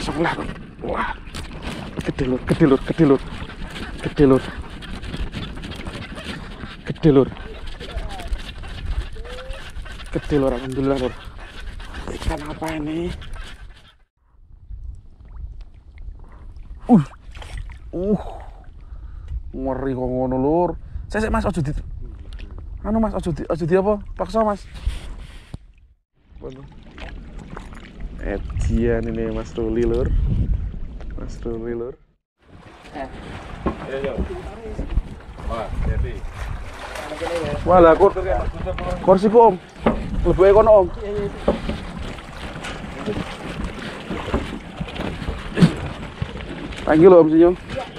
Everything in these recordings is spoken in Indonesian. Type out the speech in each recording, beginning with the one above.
masuk lah. Wah, gede lur, gede lur, gede lur, gede lur, gede lur, gede lur, alhamdulillah lur. Ikan apa ini? Ngeri kok ngono lur. Saya mas ojo di anu mas ojo di apa? Paksa mas. Waduh. Edian ini Mas Ruli lur. Mas Ruli lur. Ayo. Wah, jadi. Wah, lah kursiku Om. Lebuke kono Om. Thank you loh Om Sinyo.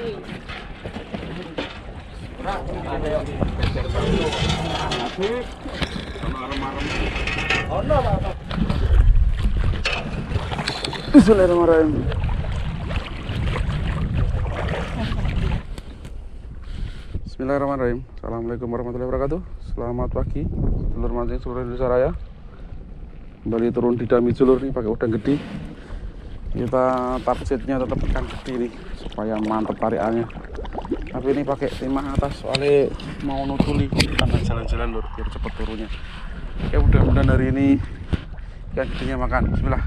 Bismillahirrahmanirrahim. Bismillahirrahmanirrahim. Assalamualaikum warahmatullahi wabarakatuh. Selamat pagi, telur mancing seluruh Indonesia Raya. Kembali turun di Dami Julur nih pakai udang gede. Kita targetnya tetap ikan gede nih supaya mantep tarikannya. Tapi ini pakai timah atas soalnya mau nutuli tanpa jalan-jalan lur biar cepet turunnya. Oke, mudah-mudahan hari ini ikan gedenya makan. Bismillah.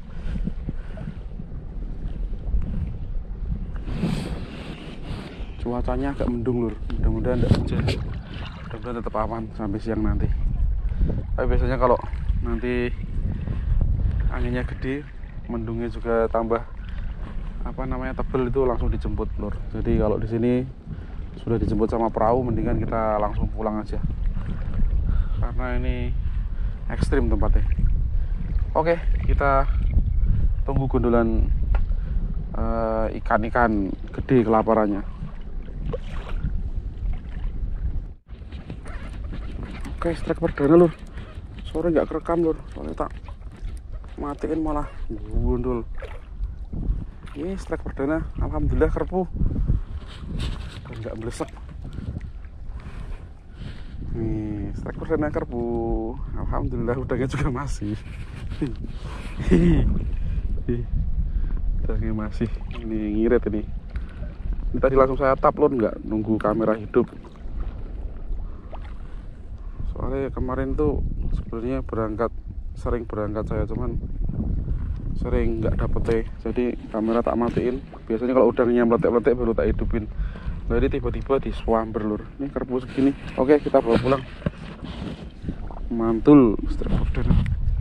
Cuacanya agak mendung lur, mudah-mudahan tidak hujan, mudah-mudahan tetap aman sampai siang nanti. Tapi biasanya kalau nanti anginnya gede, mendungnya juga tambah tebel itu langsung dijemput lur. Jadi kalau di sini sudah dijemput sama perahu, mendingan kita langsung pulang aja karena ini ekstrim tempatnya. Oke, kita tunggu gondolan ikan-ikan gede kelaparannya. Oke, strike perdana lur. Sore nggak kerekam lur, soalnya tak matiin malah gundul. Ini strike perdana, alhamdulillah kerpu dan nggak melesek. Nih, strike perdana kerpu, alhamdulillah udangnya juga masih. Udangnya masih, ini ngirit ini. Ini tadi langsung saya tap lur, nggak nunggu kamera hidup. Soalnya kemarin tuh sebenarnya sering berangkat saya, cuman sering nggak dapet jadi kamera tak matiin. Biasanya kalau udangnya meletek-meletek baru tak hidupin. Jadi tiba-tiba di swamber lur. Ini kerbu segini. Oke, kita bawa pulang. Mantul strike perdana.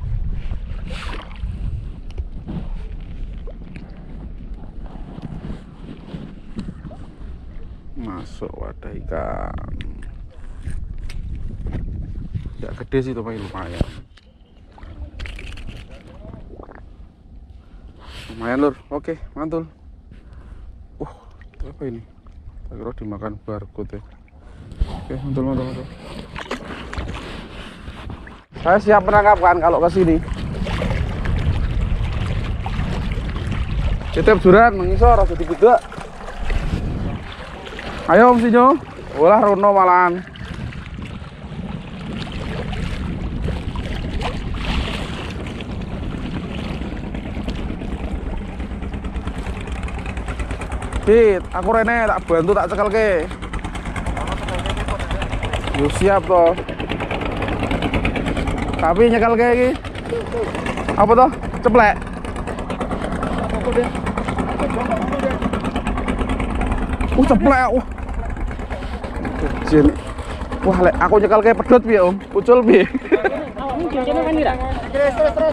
Masuk wadah ikan. Nggak gede sih tapi lumayan. Lumayan lur. Oke, mantul. Apa ini? Tak kira dimakan barcode ya. Oke, mantul. Saya siap menangkapkan kalau ke sini. Titip juran mengisor jadi gede. Ayo Om Sinyo. Olah Rono malahan. Dit, aku rene tak bantu tak cekelke. Yo siap toh. Tapi nyekelke iki. Apa toh? Ceplek. Ceplek. Jen. Wah, lek aku nyekelke pedhot piye, Om? Pucul piye? Awakmu jane kan ira? Terus.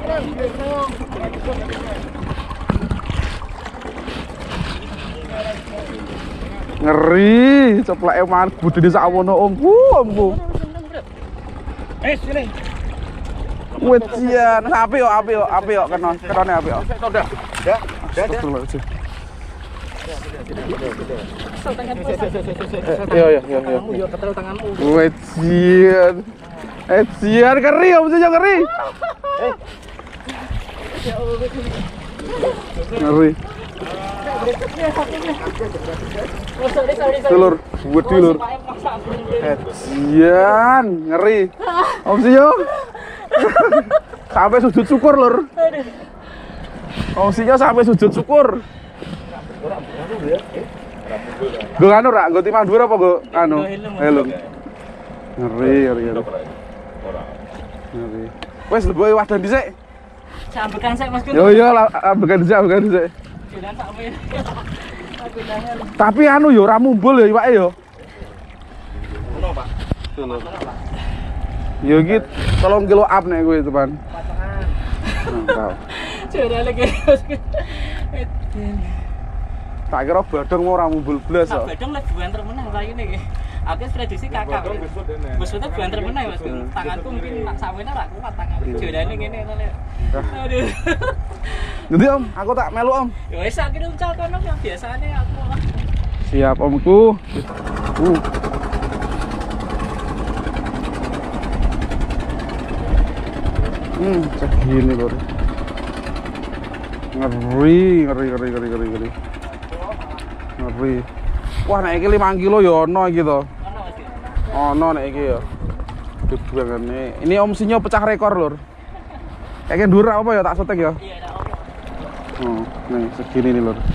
Ngeri, cepleke man budine sawono Om. Ambu. Sini. Wejian, apik kok kenone apik kok. Udah. Iya. Yo ketel tanganmu. Wejian. Ejian keri Om Sinyo keri. Ngeri. Telur, buat telur. Ejian, ngeri. Om Sinyo. Sampai sujud syukur lur. Omsinya sampai sujud syukur. Gue anu rak, gue timah dua apa gue anu? Helm. Ngeri. Ngeri. Wes lebih wadah dhisik. Sambekan saya Mas. Yo lah, ambekan dhisik. Tapi anu yo ora mumbul ya iwake yo. Ono, Pak. Yo iki 3 kilo up nek kowe teman. Mantap. Jare lagi. Tak kira badung ora mumbul blas kok. Badung lek buanter menang saiki iki. Aku prediksi kakak. Besutnya buanter menang Mas. Tanganku mungkin nak sawene ra kuat tanganku. Jarane ngene to lek. Aduh. Nanti Om, aku tak melu Om. Ya wis aku uncal kono yang biasane aku. Siap Omku. Segini lur. Ngeri. Ngeri. Wah, nek iki 5 kilo ya ono iki to. Ono nek iki ya. Gede banget. Ini Om Sinyo pecah rekor lur. Kayak ndur apa ya tak sotek ya? Iya, tak apa. Oh, nih segini nih lur.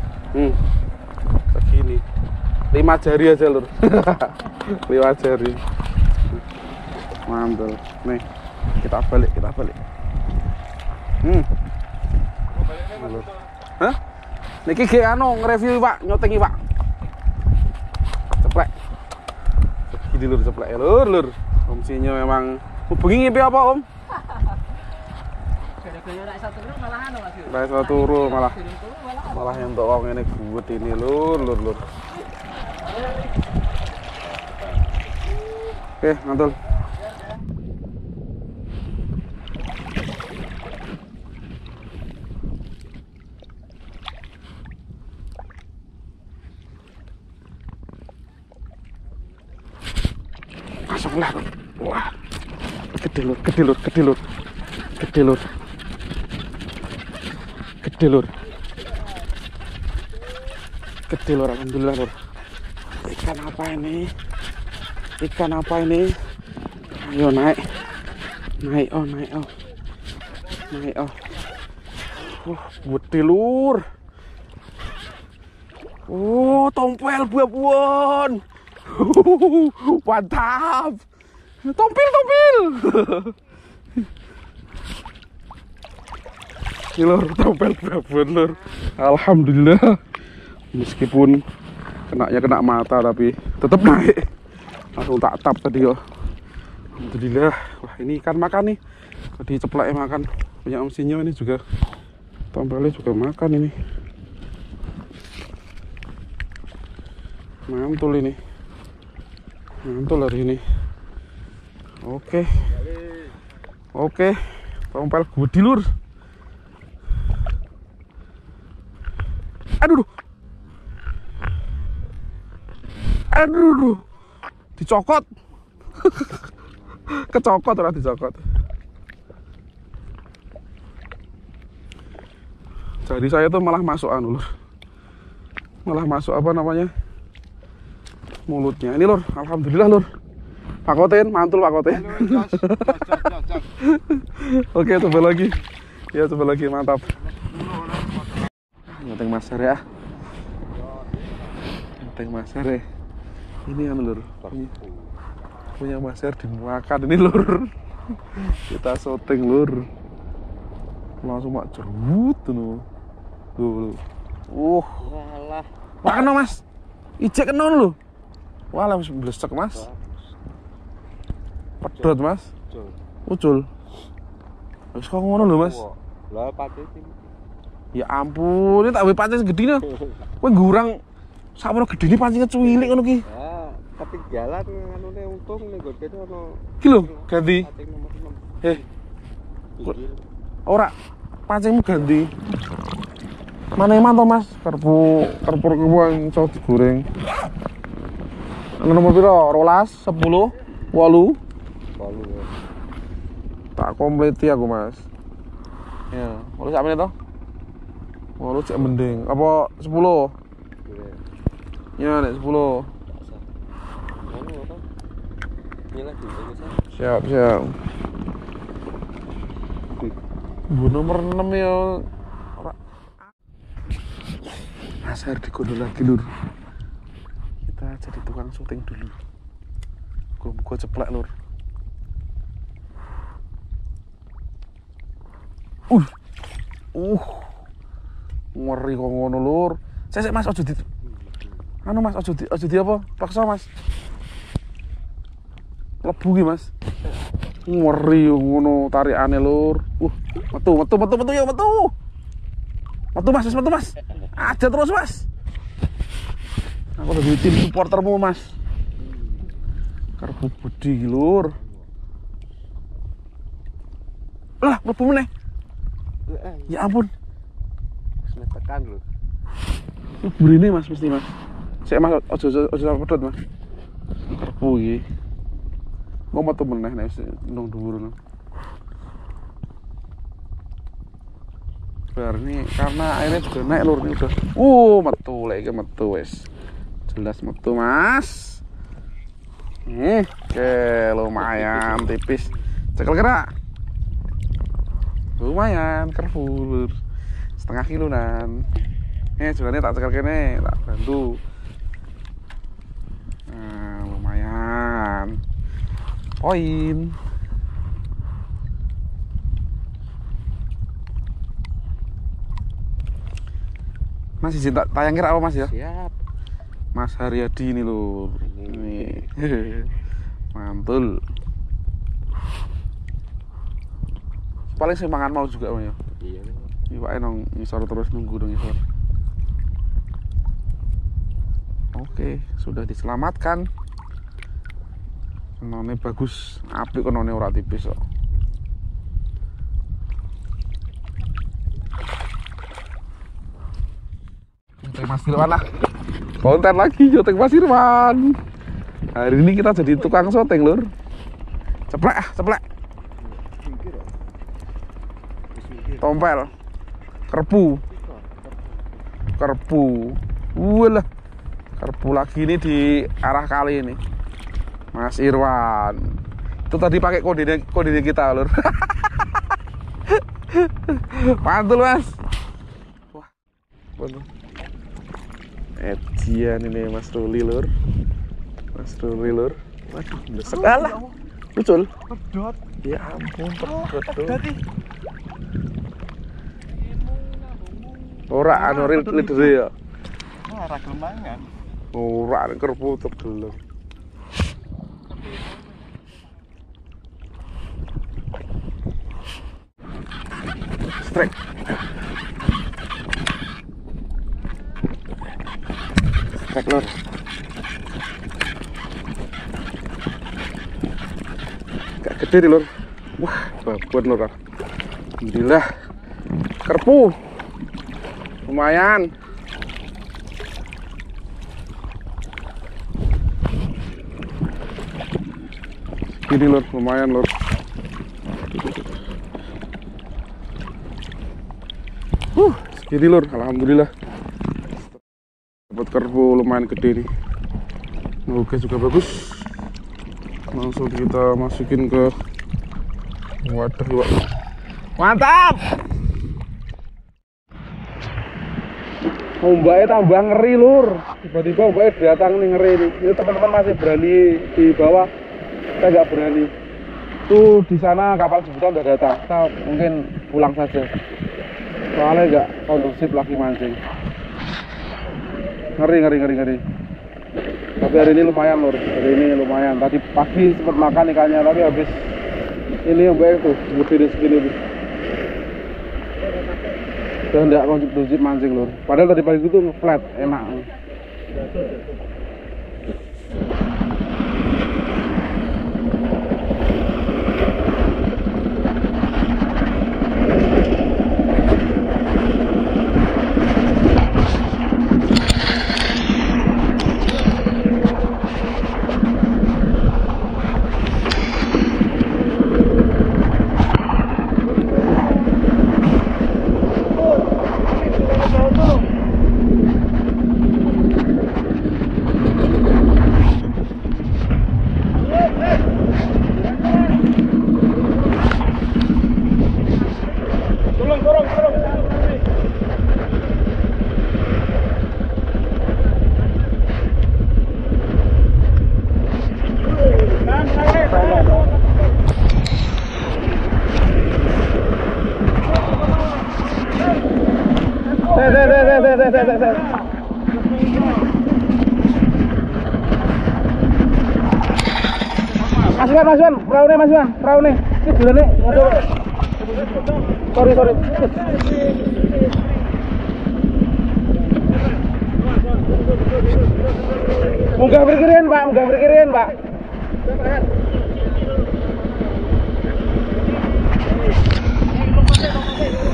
Segini. 5 jari aja lur. 5 jari. Mantul. Nih, kita balik. Lur. Hah? Niki ge anu nge-review Pak, nyotengi Pak. Ceplek. Segini lur ceplek lur. Om Sinyo memang hubungi ngimpi apa Om? Gara-gara ra iso turu malah anu Mas. Ra iso turu malah entuk wong ngene guwet ini lur. Oke, mantul. Masuklah. Wah. Gede lur, alhamdulillah lur. Ikan apa ini? Ayo naik. Gede lur. Oh, tompel buah-buahan. Mantap. Tompil. Lur, tompel buah-buahan lur. Alhamdulillah. Meskipun kena mata tapi tetap naik. Langsung tak tap tadi yo. Alhamdulillah. Wah, ini ikan makan nih. Tadi ceplak makan. Punya Om Sinyo ini juga. Tompelnya juga makan ini. Mantul ini. Mantul hari ini. Oke. Tompel gede lur. Aduh. Dicokot. Kecokot ora dicokot. Jadi saya tuh malah masuk anu lur. Malah masuk apa namanya? Mulutnya. Ini lur, alhamdulillah lur. Pak Koten, mantul Pak Koten. Oke, coba lagi. Ya, coba lagi, mantap. Nyoteng maser ya. Nyoteng maser ya. Ini anu lur. Punya maser dimakan ini lur. Kita syuting lur. Langsung mak jerut tuh. Tuh. Walah. Makan Mas. Ijek kenon lho. Walah wis blesek Mas. Pedot Mas. Ucul. Wis kok ngono lho Mas. Lah pace sing. Ya ampun, ini tak wae pancing segedine. Kowe ngurang sakmono gedine pancingnya cuwilik ngono ki. Ya, ketinggalan anune untung ning nggon kene ono. Ki lho, ganti. Pancing nomor 6. Ora pancingmu ganti. Mana eman to Mas? Kerpur yang iso digoreng. Ana nomor piro? 12, 10, 8. Tak kompleti aku Mas. Ya, boleh sak menit to? Walu cek mending. Apa 10? Ya, nek 10. Siap. Bu nomor 6 ya Mas Hardi gondol lagi lur. Kita jadi tukang syuting dulu. Gua ceplak lur. Ngeri kok ngono lur. Sesek Mas ojo di anu Mas ojo di apa? Paksa Mas. Lebu ki Mas. Ngeri ngono tarikane lur. Metu yo metu. Metu Mas, metu Mas. Aja terus Mas. Aku udah tim supportermu Mas. Karbu budi lur. Lah, lebu meneh. Ya ampun. Wis tekan lho. Burine Mas mesti Mas. Sik Mas ojo pedhot Mas. Karbu iki. Mau metu meneh nek nang dhuwur ngono. Bar ini karena airnya juga naik lur ini udah. Metu lagi metu wes. Jelas metu Mas. Oke, lumayan tipis. Cekel gerak. Lumayan kerful. Setengah kiloan. Jualnya tak cekel kene, tak bantu. Nah, lumayan. Poin. Mas izin tak tayang kira apa Mas ya? Siap. Mas Haryadi ini lho. Ini. Mantul. Paling sing mangan mau juga Mas ya. Iya. Iwake nang ngisor terus nunggu nang ngisor. Oke, sudah diselamatkan. Kenone bagus, apik kenone ora tipis kok. Jotek Mas Irwan lah. Konten lagi Jotek Mas Irwan. Hari ini kita jadi tukang syuting lur. Ceplek. Tompel. Kerpu. Walah. Kerpu lagi ini di arah kali ini. Mas Irwan. Itu tadi pakai kode kita lur. Mantul Mas. Wah. Bener. Edian ini Mas Ruli lur. Waduh, besek alah. Lucul. Pedot. Ya ampun, pedot. Ora anu leader ya. Ora gemangan. Ora kerpu tegel. Strike. Lur. Gak gede nih lur. Wah, babon lur. Alhamdulillah. Kerpu. Lumayan. Ini lur, lumayan lur. Segini lur, alhamdulillah. Dapat kerbu lumayan gede nih. Oke, juga bagus. Langsung kita masukin ke wadah. Mantap. Ombaknya tambah ngeri lur. Tiba-tiba ombaknya datang nih ngeri nih. Ini teman-teman masih berani di bawah. Saya nggak berani. Tuh di sana kapal sebutan udah datang. Kita mungkin pulang saja. Soalnya nggak kondusif lagi mancing. Ngeri. Tapi hari ini lumayan lur. Hari ini lumayan. Tadi pagi sempat makan ikannya, tapi habis ini yang baik tuh gede segini tuh. Udah enggak kondusif mancing lur. Padahal tadi pagi itu flat, enak. Masukan, perahu nih. Ini dulu nih, sorry. Munggah berkirin, Pak.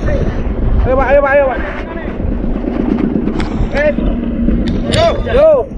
Ayo, Pak. Yo.